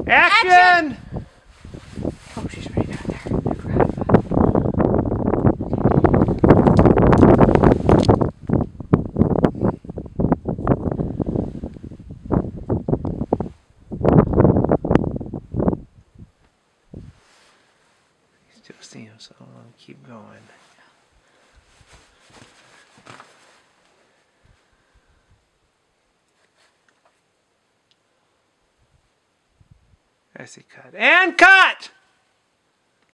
Action! Oh, she's right down there. Still see him, so I'm gonna keep going. I see cut. And cut!